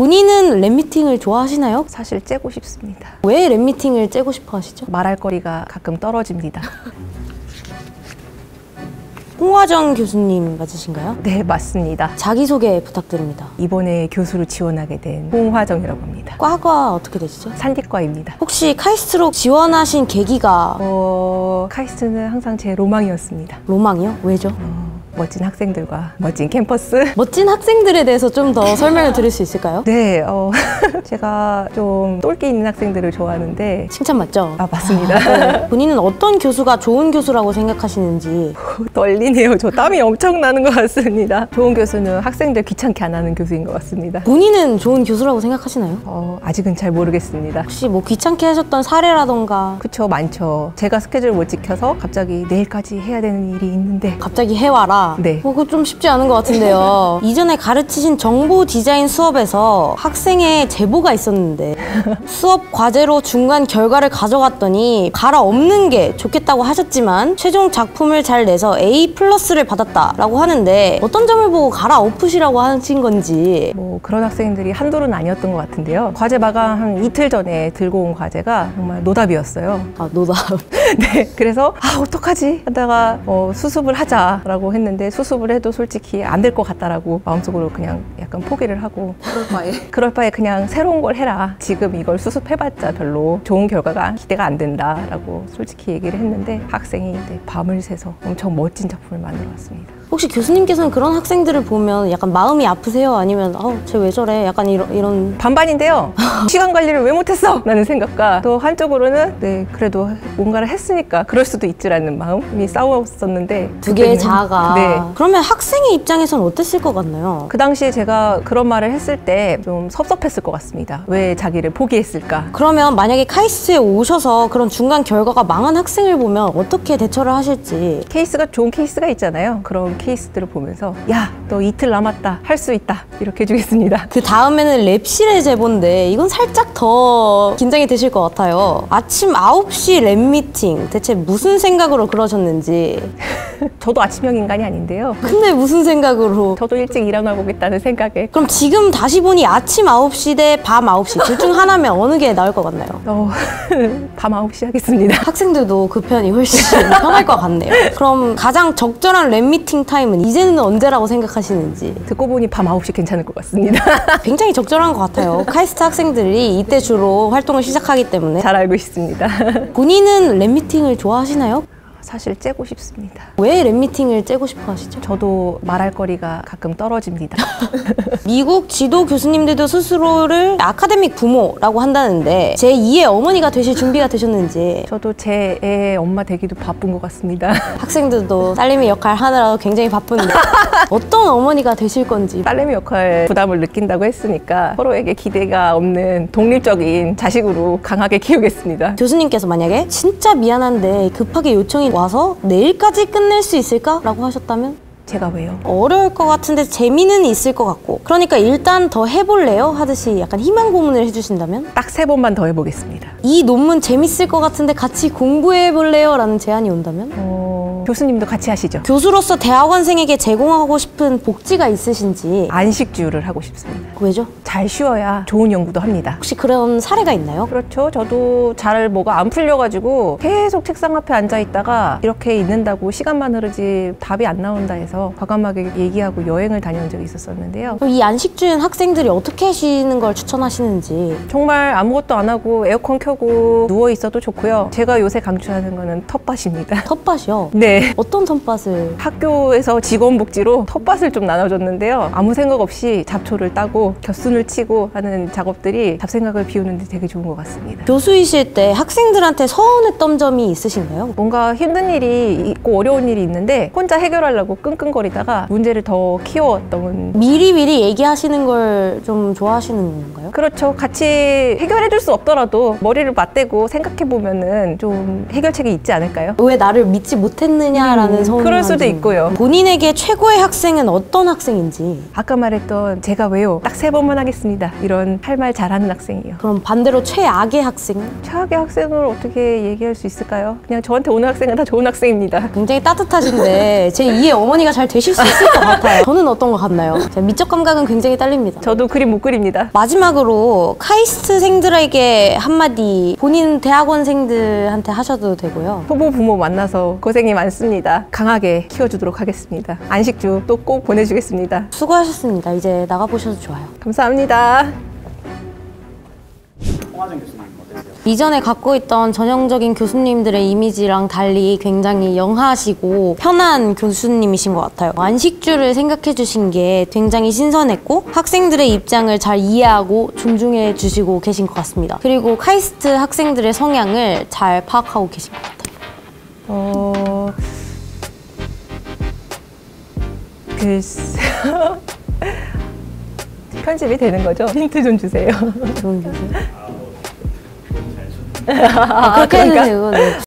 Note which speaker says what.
Speaker 1: 본인은 랩미팅을 좋아하시나요?
Speaker 2: 사실 째고 싶습니다.
Speaker 1: 왜 랩미팅을 째고 싶어 하시죠?
Speaker 2: 말할 거리가 가끔 떨어집니다.
Speaker 1: 홍화정 교수님 맞으신가요?
Speaker 2: 네, 맞습니다.
Speaker 1: 자기소개 부탁드립니다.
Speaker 2: 이번에 교수로 지원하게 된 홍화정이라고 합니다.
Speaker 1: 과가 어떻게 되시죠?
Speaker 2: 산디과입니다.
Speaker 1: 혹시 카이스트로 지원하신 계기가
Speaker 2: 카이스트는 항상 제 로망이었습니다.
Speaker 1: 로망이요? 왜죠?
Speaker 2: 멋진 학생들과 멋진 캠퍼스.
Speaker 1: 멋진 학생들에 대해서 좀 더 설명을 드릴 수 있을까요?
Speaker 2: 네, 제가 좀 똘끼 있는 학생들을 좋아하는데.
Speaker 1: 칭찬 맞죠?
Speaker 2: 아, 맞습니다.
Speaker 1: 네. 본인은 어떤 교수가 좋은 교수라고 생각하시는지.
Speaker 2: 떨리네요. 저 땀이 엄청 나는 것 같습니다. 좋은 교수는 학생들 귀찮게 안 하는 교수인 것 같습니다.
Speaker 1: 본인은 좋은 교수라고 생각하시나요?
Speaker 2: 아직은 잘 모르겠습니다.
Speaker 1: 혹시 뭐 귀찮게 하셨던 사례라던가.
Speaker 2: 그쵸, 많죠. 제가 스케줄 못 지켜서 갑자기 내일까지 해야 되는 일이 있는데
Speaker 1: 갑자기 해와라.
Speaker 2: 네.
Speaker 1: 그거 좀 쉽지 않은 것 같은데요. 이전에 가르치신 정보 디자인 수업에서 학생의 제보가 있었는데 수업 과제로 중간 결과를 가져갔더니 갈아엎는 게 좋겠다고 하셨지만 최종 작품을 잘 내서 A+를 받았다라고 하는데 어떤 점을 보고 갈아엎으시라고 하신 건지.
Speaker 2: 뭐 그런 학생들이 한둘은 아니었던 것 같은데요. 과제 마감 한 이틀 전에 들고 온 과제가 정말 노답이었어요.
Speaker 1: 아, 노답.
Speaker 2: 네, 그래서 어떡하지 하다가 수습을 하자라고 했는데 수습을 해도 솔직히 안 될 것 같다라고 마음속으로 그냥 약간 포기를 하고 그럴 바에 그냥 새로운 걸 해라. 지금 이걸 수습해봤자 별로 좋은 결과가 기대가 안 된다라고 솔직히 얘기를 했는데 학생이 밤을 새서 엄청 멋진 작품을 만들어 왔습니다.
Speaker 1: 혹시 교수님께서는 그런 학생들을 보면 약간 마음이 아프세요? 아니면 쟤 왜 저래? 약간 이런
Speaker 2: 반반인데요. 시간 관리를 왜 못했어? 라는 생각과 또 한쪽으로는 네, 그래도 뭔가를 했으니까 그럴 수도 있지라는 마음이 싸웠었는데
Speaker 1: 두 개의 자아가.
Speaker 2: 네.
Speaker 1: 그러면 학생의 입장에서는 어땠을 것 같나요?
Speaker 2: 그 당시에 제가 그런 말을 했을 때 좀 섭섭했을 것 같습니다. 왜 자기를 포기했을까?
Speaker 1: 그러면 만약에 카이스트에 오셔서 그런 중간 결과가 망한 학생을 보면 어떻게 대처를 하실지.
Speaker 2: 케이스가 좋은 케이스가 있잖아요. 그런 케이스들을 보면서 야, 너 이틀 남았다. 할 수 있다. 이렇게 해주겠습니다.
Speaker 1: 그 다음에는 랩실의 제보인데 이건 살짝 더 긴장이 되실 것 같아요. 아침 9시 랩 미팅. 대체 무슨 생각으로 그러셨는지.
Speaker 2: 저도 아침형 인간이 아닌데요.
Speaker 1: 근데 무슨 생각으로?
Speaker 2: 저도 일찍 일어나 보겠다는 생각에.
Speaker 1: 그럼 지금 다시 보니 아침 9시 대 밤 9시 둘 중 하나면 어느 게 나을 것 같나요?
Speaker 2: 밤 9시 하겠습니다.
Speaker 1: 학생들도 그 편이 훨씬 편할 것 같네요. 그럼 가장 적절한 랩 미팅 타임은 이제는 언제라고 생각하시는지.
Speaker 2: 듣고 보니 밤 9시 괜찮을 것 같습니다.
Speaker 1: 굉장히 적절한 것 같아요. 카이스트 학생들이 이때 주로 활동을 시작하기 때문에.
Speaker 2: 잘 알고 있습니다.
Speaker 1: 본인은 랩 미팅을 좋아하시나요?
Speaker 2: 사실 째고 싶습니다.
Speaker 1: 왜 랩미팅을 째고 싶어 하시죠?
Speaker 2: 저도 말할 거리가 가끔 떨어집니다.
Speaker 1: 미국 지도 교수님들도 스스로를 아카데믹 부모라고 한다는데 제2의 어머니가 되실 준비가 되셨는지.
Speaker 2: 저도 제 애 엄마 되기도 바쁜 것 같습니다.
Speaker 1: 학생들도 딸내미 역할 하느라고 굉장히 바쁜데 어떤 어머니가 되실 건지.
Speaker 2: 딸내미 역할 부담을 느낀다고 했으니까 서로에게 기대가 없는 독립적인 자식으로 강하게 키우겠습니다.
Speaker 1: 교수님께서 만약에 진짜 미안한데 급하게 요청이 와서 내일까지 끝낼 수 있을까? 라고 하셨다면?
Speaker 2: 제가 왜요?
Speaker 1: 어려울 것 같은데 재미는 있을 것 같고 그러니까 일단 더 해볼래요? 하듯이 약간 희망 고문을 해주신다면?
Speaker 2: 딱 3번만 더 해보겠습니다.
Speaker 1: 이 논문 재밌을 것 같은데 같이 공부해볼래요? 라는 제안이 온다면?
Speaker 2: 교수님도 같이 하시죠.
Speaker 1: 교수로서 대학원생에게 제공하고 싶은 복지가 있으신지.
Speaker 2: 안식주를 하고 싶습니다.
Speaker 1: 왜죠?
Speaker 2: 잘 쉬어야 좋은 연구도 합니다.
Speaker 1: 혹시 그런 사례가 있나요?
Speaker 2: 그렇죠. 저도 잘 뭐가 안 풀려가지고 계속 책상 앞에 앉아있다가 이렇게 있는다고 시간만 흐르지 답이 안 나온다 해서 과감하게 얘기하고 여행을 다녀온 적이 있었었는데요.
Speaker 1: 그럼 이 안식주인 학생들이 어떻게 쉬는 걸 추천하시는지.
Speaker 2: 정말 아무것도 안 하고 에어컨 켜고 누워있어도 좋고요. 제가 요새 강추하는 거는 텃밭입니다.
Speaker 1: 텃밭이요?
Speaker 2: 네.
Speaker 1: 어떤 텃밭을?
Speaker 2: 학교에서 직원복지로 텃밭을 좀 나눠줬는데요. 아무 생각 없이 잡초를 따고 곁순을 치고 하는 작업들이 잡생각을 비우는데 되게 좋은 것 같습니다.
Speaker 1: 교수이실 때 학생들한테 서운했던 점이 있으신가요?
Speaker 2: 뭔가 힘든 일이 있고 어려운 일이 있는데 혼자 해결하려고 끙끙거리다가 문제를 더 키워왔던.
Speaker 1: 미리미리 얘기하시는 걸 좀 좋아하시는 건가요?
Speaker 2: 그렇죠. 같이 해결해줄 수 없더라도 머리를 맞대고 생각해보면은 좀 해결책이 있지 않을까요?
Speaker 1: 왜 나를 믿지 못했는지 않았느냐라는 소문이
Speaker 2: 그럴 수도 있고요.
Speaker 1: 본인에게 최고의 학생은 어떤 학생인지.
Speaker 2: 아까 말했던 제가 왜요? 딱 3번만 하겠습니다. 이런 할 말 잘하는 학생이에요.
Speaker 1: 그럼 반대로 최악의 학생은?
Speaker 2: 최악의 학생을 어떻게 얘기할 수 있을까요? 그냥 저한테 오는 학생은 다 좋은 학생입니다.
Speaker 1: 굉장히 따뜻하신데 제 2의 어머니가 잘 되실 수 있을 것 같아요. 저는 어떤 것 같나요? 제 미적 감각은 굉장히 딸립니다.
Speaker 2: 저도 그림 못 그립니다.
Speaker 1: 마지막으로 카이스트생들에게 한마디 본인 대학원생들한테 하셔도 되고요.
Speaker 2: 초보 부모 만나서 고생이 많습니다. 강하게 키워주도록 하겠습니다. 안식주 또 꼭 보내주겠습니다.
Speaker 1: 수고하셨습니다. 이제 나가보셔도 좋아요.
Speaker 2: 감사합니다.
Speaker 3: 홍화정 교수님 어떠세요?
Speaker 1: 이전에 갖고 있던 전형적인 교수님들의 이미지랑 달리 굉장히 영하시고 편한 교수님이신 것 같아요. 안식주를 생각해 주신 게 굉장히 신선했고 학생들의 입장을 잘 이해하고 존중해 주시고 계신 것 같습니다. 그리고 카이스트 학생들의 성향을 잘 파악하고 계신 것 같아요.
Speaker 2: 글쎄요. 편집이 되는 거죠? 힌트 좀 주세요.
Speaker 1: 좋은 교수. 그렇게 해도 되고. 네.